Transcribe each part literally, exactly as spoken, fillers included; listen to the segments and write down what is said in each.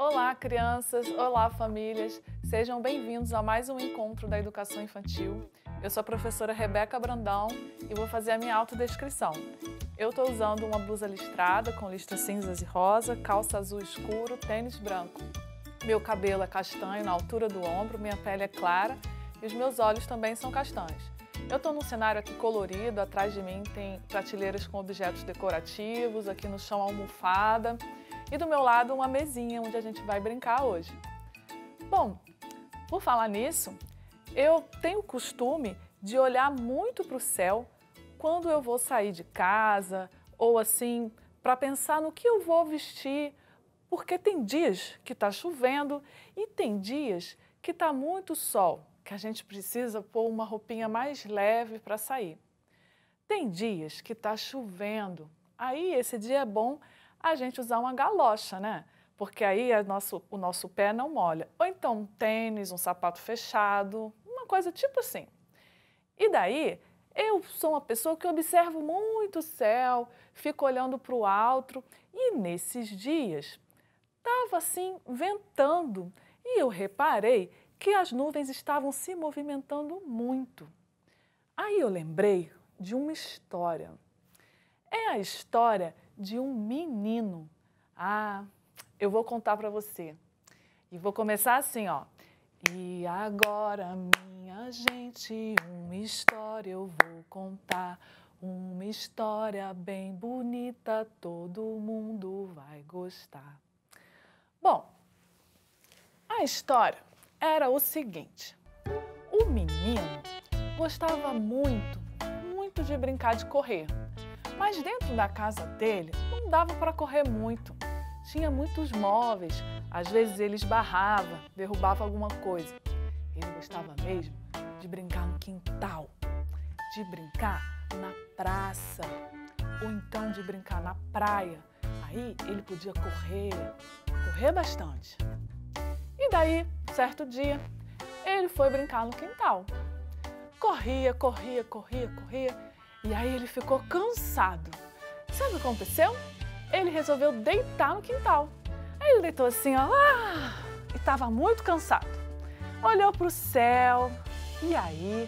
Olá, crianças! Olá, famílias! Sejam bem-vindos a mais um encontro da Educação Infantil. Eu sou a professora Rebeca Brandão e vou fazer a minha autodescrição. Eu estou usando uma blusa listrada com listras cinzas e rosa, calça azul escuro, tênis branco. Meu cabelo é castanho na altura do ombro, minha pele é clara e os meus olhos também são castanhos. Eu estou num cenário aqui colorido, atrás de mim tem prateleiras com objetos decorativos, aqui no chão almofada e do meu lado uma mesinha onde a gente vai brincar hoje. Bom, por falar nisso, eu tenho o costume de olhar muito para o céu quando eu vou sair de casa ou assim, para pensar no que eu vou vestir, porque tem dias que está chovendo e tem dias que está muito sol, que a gente precisa pôr uma roupinha mais leve para sair. Tem dias que está chovendo, aí esse dia é bom a gente usar uma galocha, né? Porque aí é nosso, o nosso pé não molha. Ou então um tênis, um sapato fechado, uma coisa tipo assim. E daí, eu sou uma pessoa que observo muito o céu, fico olhando para o alto e nesses dias estava assim ventando e eu reparei que as nuvens estavam se movimentando muito. Aí eu lembrei de uma história. É a história de um menino. Ah, eu vou contar para você. E vou começar assim, ó. E agora, minha gente, uma história eu vou contar. Uma história bem bonita, todo mundo vai gostar. Bom, a história era o seguinte. O menino gostava muito, muito de brincar de correr. Mas dentro da casa dele não dava para correr muito. Tinha muitos móveis, às vezes ele esbarrava, derrubava alguma coisa. Ele gostava mesmo de brincar no quintal, de brincar na praça, ou então de brincar na praia. Aí ele podia correr, correr bastante. E daí, certo dia, ele foi brincar no quintal. Corria, corria, corria, corria. E aí ele ficou cansado. Sabe o que aconteceu? Ele resolveu deitar no quintal. Aí ele deitou assim, ó, ah, e estava muito cansado. Olhou para o céu e aí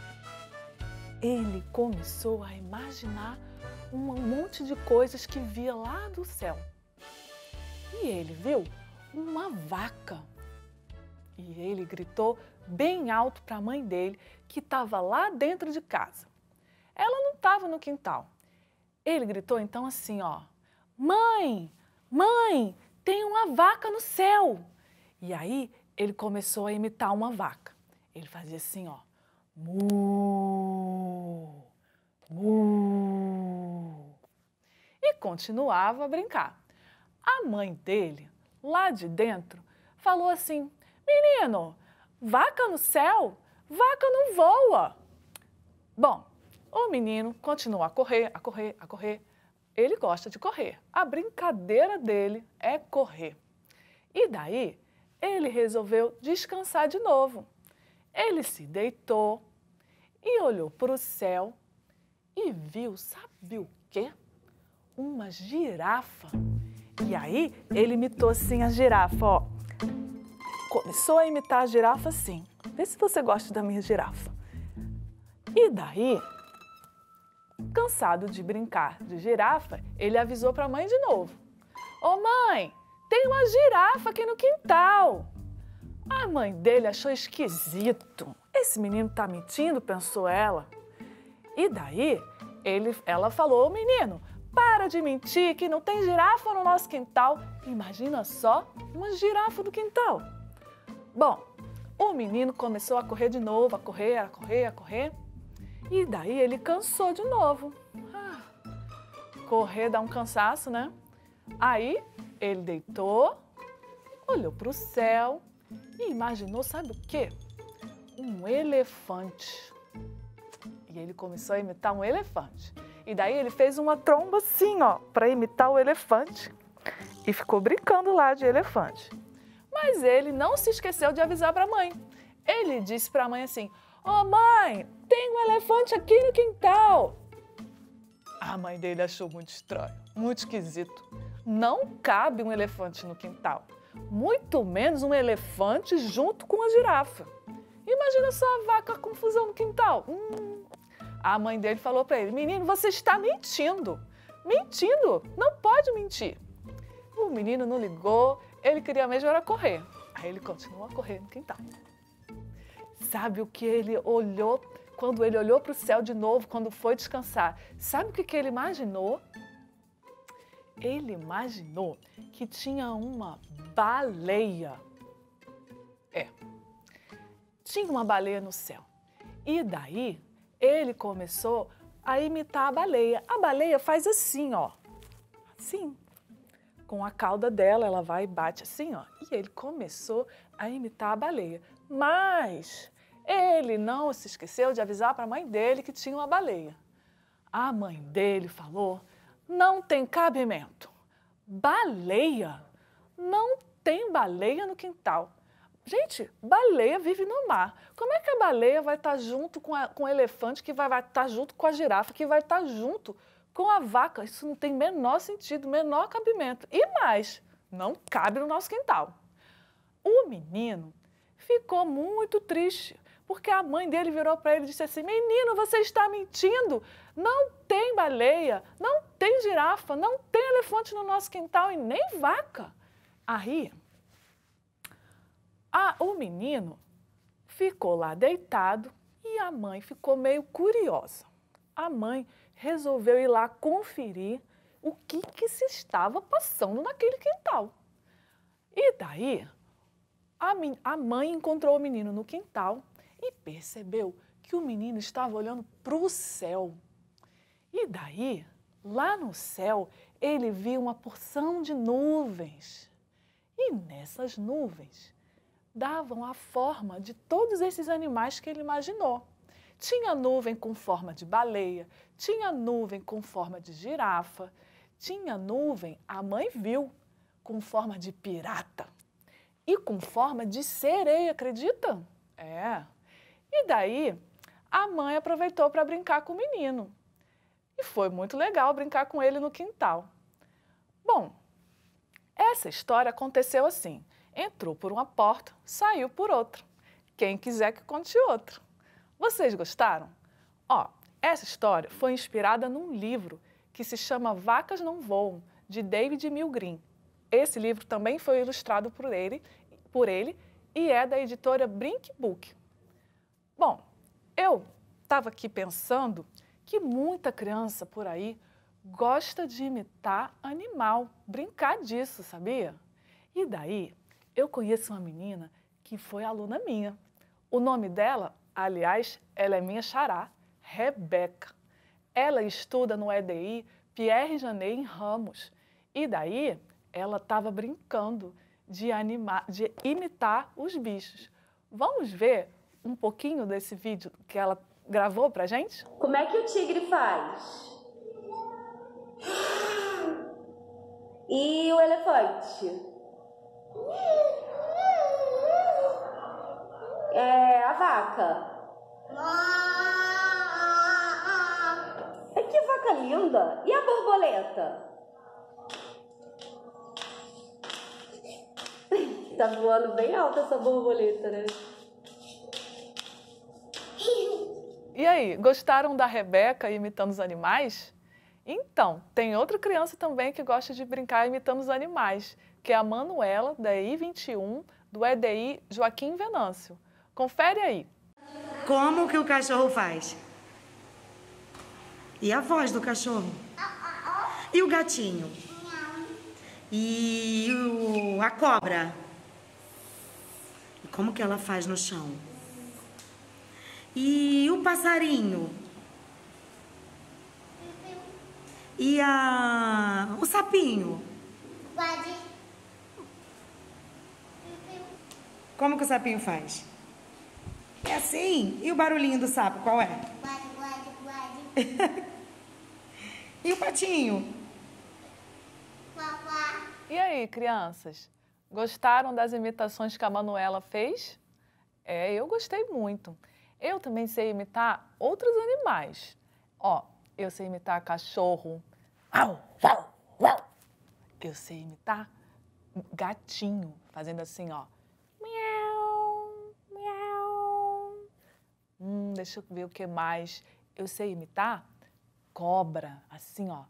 ele começou a imaginar um monte de coisas que via lá do céu. E ele viu uma vaca. E ele gritou bem alto para a mãe dele, que estava lá dentro de casa. Ela não estava no quintal. Ele gritou então assim, ó, mãe, mãe, tem uma vaca no céu. E aí ele começou a imitar uma vaca. Ele fazia assim, ó, mu, mu. E continuava a brincar. A mãe dele, lá de dentro, falou assim, menino, vaca no céu? Vaca não voa. Bom, o menino continua a correr, a correr, a correr. Ele gosta de correr. A brincadeira dele é correr. E daí, ele resolveu descansar de novo. Ele se deitou e olhou para o céu e viu, sabe o quê? Uma girafa. E aí, ele imitou assim a girafa, ó. Começou a imitar a girafa assim. Vê se você gosta da minha girafa. E daí, cansado de brincar de girafa, ele avisou para a mãe de novo. Ô mãe, tem uma girafa aqui no quintal. A mãe dele achou esquisito. Esse menino tá mentindo, pensou ela. E daí, ele, ela falou, menino, para de mentir que não tem girafa no nosso quintal. Imagina só, uma girafa do quintal. Bom, o menino começou a correr de novo, a correr, a correr, a correr. E daí ele cansou de novo. Ah, correr dá um cansaço, né? Aí ele deitou, olhou para o céu e imaginou, sabe o quê? Um elefante. E ele começou a imitar um elefante. E daí ele fez uma tromba assim, ó, para imitar o elefante. E ficou brincando lá de elefante. Mas ele não se esqueceu de avisar para a mãe. Ele disse para a mãe assim, ô mãe, tem um elefante aqui no quintal. A mãe dele achou muito estranho, muito esquisito. Não cabe um elefante no quintal. muito menos um elefante junto com a girafa. Imagina só a vaca, a confusão no quintal. Hum. A mãe dele falou para ele, menino, você está mentindo. Mentindo, não pode mentir. O menino não ligou, ele queria mesmo era correr. Aí ele continuou a correr no quintal. Sabe o que ele olhou, quando ele olhou para o céu de novo, quando foi descansar? Sabe o que, que ele imaginou? Ele imaginou que tinha uma baleia. É, tinha uma baleia no céu. E daí, ele começou a imitar a baleia. A baleia faz assim, ó. Assim. Com a cauda dela, ela vai e bate assim, ó. E ele começou a imitar a baleia. Mas ele não se esqueceu de avisar para a mãe dele que tinha uma baleia. A mãe dele falou, não tem cabimento. Baleia? Não tem baleia no quintal. Gente, baleia vive no mar. Como é que a baleia vai estar junto com, a, com o elefante, que vai, vai estar junto com a girafa, que vai estar junto com a vaca? Isso não tem menor sentido, menor cabimento. E mais, não cabe no nosso quintal. O menino ficou muito triste, porque a mãe dele virou para ele e disse assim, menino, você está mentindo, não tem baleia, não tem girafa, não tem elefante no nosso quintal e nem vaca. Aí, a, o menino ficou lá deitado e a mãe ficou meio curiosa. A mãe resolveu ir lá conferir o que, que se estava passando naquele quintal. E daí, a, a mãe encontrou o menino no quintal e percebeu que o menino estava olhando para o céu. E daí, lá no céu, ele viu uma porção de nuvens. E nessas nuvens, davam a forma de todos esses animais que ele imaginou. Tinha nuvem com forma de baleia, tinha nuvem com forma de girafa, tinha nuvem, a mãe viu, com forma de pirata e com forma de sereia, acredita? É. E daí, a mãe aproveitou para brincar com o menino. E foi muito legal brincar com ele no quintal. Bom, essa história aconteceu assim. Entrou por uma porta, saiu por outra. Quem quiser que conte outra. Vocês gostaram? Ó, essa história foi inspirada num livro que se chama Vacas Não Voam, de David Milgrim. Esse livro também foi ilustrado por ele, por ele e é da editora Brink Book. Bom, eu estava aqui pensando que muita criança por aí gosta de imitar animal, brincar disso, sabia? E daí, eu conheço uma menina que foi aluna minha. O nome dela, aliás, ela é minha xará, Rebeca. Ela estuda no E D I Pierre Janet em Ramos. E daí, ela estava brincando de, animar, de imitar os bichos. Vamos ver um pouquinho desse vídeo que ela gravou pra gente? Como é que o tigre faz? E o elefante? É a vaca. É que vaca linda! E a borboleta? Tá voando bem alta essa borboleta, né? E aí, gostaram da Rebeca imitando os animais? Então, tem outra criança também que gosta de brincar imitando os animais, que é a Manuela, da I vinte e um, do E D I Joaquim Venâncio. Confere aí. Como que o cachorro faz? E a voz do cachorro? E o gatinho? E o, a cobra? E como que ela faz no chão? E o passarinho? E a, o sapinho? Como que o sapinho faz? É assim? E o barulhinho do sapo, qual é? E o patinho? E aí, crianças? Gostaram das imitações que a Manuela fez? É, eu gostei muito. Eu também sei imitar outros animais. Ó, eu sei imitar cachorro. Eu sei imitar gatinho, fazendo assim, ó. Miau, miau. Hum, deixa eu ver o que mais. Eu sei imitar cobra, assim, ó.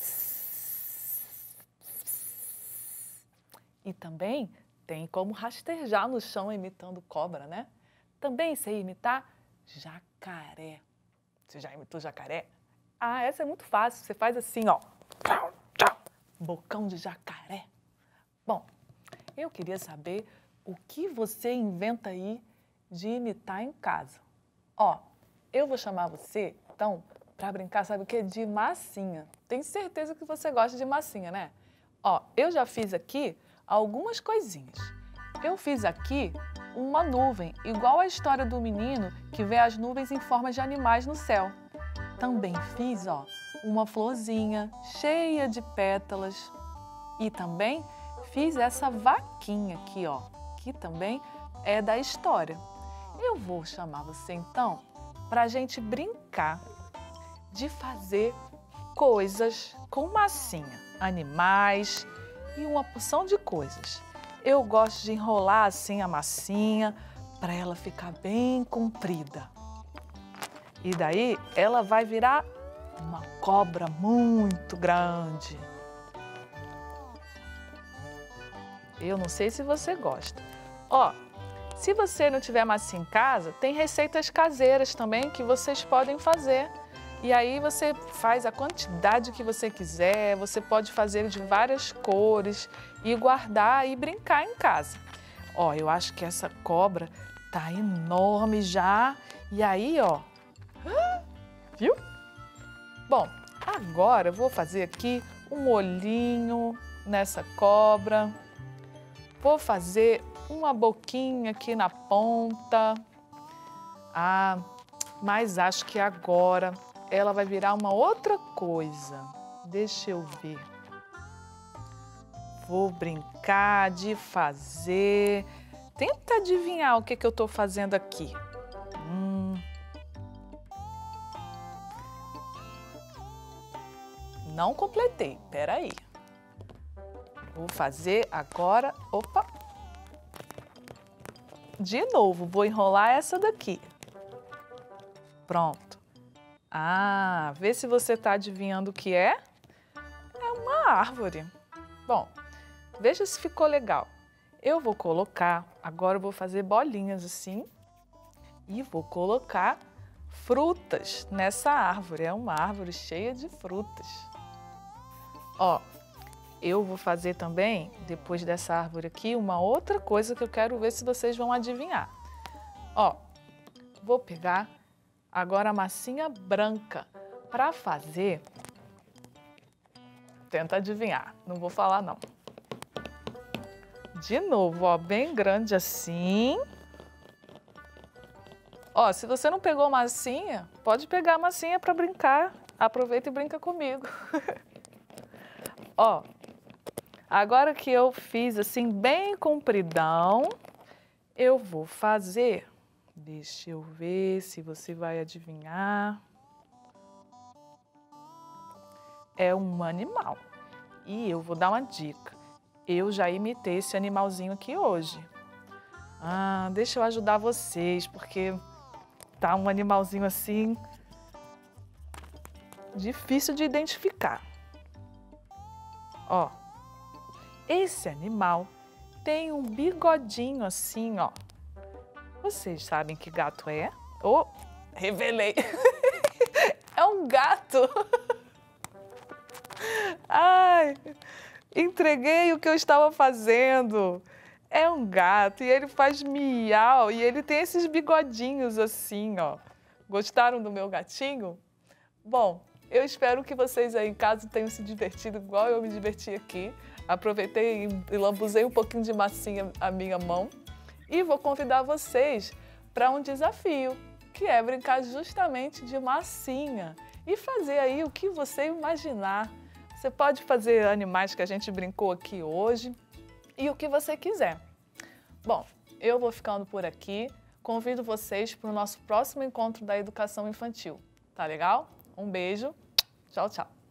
E também tem como rastejar no chão imitando cobra, né? Também sei imitar jacaré. Você já imitou jacaré? Ah, essa é muito fácil. Você faz assim, ó. Bocão de jacaré. Bom, eu queria saber o que você inventa aí de imitar em casa. Ó, eu vou chamar você, então, para brincar, sabe o quê? De massinha. Tenho certeza que você gosta de massinha, né? Ó, eu já fiz aqui algumas coisinhas. Eu fiz aqui uma nuvem, igual a história do menino que vê as nuvens em forma de animais no céu. Também fiz, ó, uma florzinha cheia de pétalas. E também fiz essa vaquinha aqui, ó, que também é da história. Eu vou chamar você, então, para a gente brincar de fazer coisas com massinha, animais e uma porção de coisas. Eu gosto de enrolar assim a massinha para ela ficar bem comprida. E daí ela vai virar uma cobra muito grande. Eu não sei se você gosta. Ó, se você não tiver massinha em casa, tem receitas caseiras também que vocês podem fazer. E aí você faz a quantidade que você quiser, você pode fazer de várias cores e guardar e brincar em casa. Ó, eu acho que essa cobra tá enorme já. E aí, ó, viu? Bom, agora eu vou fazer aqui um olhinho nessa cobra. Vou fazer uma boquinha aqui na ponta. Ah, mas acho que agora ela vai virar uma outra coisa. Deixa eu ver. Vou brincar de fazer. Tenta adivinhar o que, que eu estou fazendo aqui. Hum. Não completei. Peraí. Vou fazer agora. Opa! De novo, vou enrolar essa daqui. Pronto. Ah, vê se você está adivinhando o que é. É uma árvore. Bom, veja se ficou legal. Eu vou colocar, agora eu vou fazer bolinhas assim e vou colocar frutas nessa árvore. É uma árvore cheia de frutas. Ó, eu vou fazer também, depois dessa árvore aqui, uma outra coisa que eu quero ver se vocês vão adivinhar. Ó, vou pegar agora a massinha branca para fazer. Tenta adivinhar, não vou falar não. De novo, ó, bem grande assim. Ó, se você não pegou massinha, pode pegar a massinha para brincar. Aproveita e brinca comigo. Ó, agora que eu fiz assim bem compridão, eu vou fazer. Deixa eu ver se você vai adivinhar. É um animal. E eu vou dar uma dica. Eu já imitei esse animalzinho aqui hoje. Ah, deixa eu ajudar vocês, porque tá um animalzinho assim difícil de identificar. Ó, esse animal tem um bigodinho assim, ó. Vocês sabem que gato é? Oh, revelei! É um gato! Ai, entreguei o que eu estava fazendo. É um gato e ele faz miau e ele tem esses bigodinhos assim, ó. Gostaram do meu gatinho? Bom, eu espero que vocês aí em casa tenham se divertido igual eu me diverti aqui. Aproveitei e lambuzei um pouquinho de massinha a minha mão. E vou convidar vocês para um desafio, que é brincar justamente de massinha e fazer aí o que você imaginar. Você pode fazer animais que a gente brincou aqui hoje e o que você quiser. Bom, eu vou ficando por aqui. Convido vocês para o nosso próximo encontro da educação infantil. Tá legal? Um beijo. Tchau, tchau.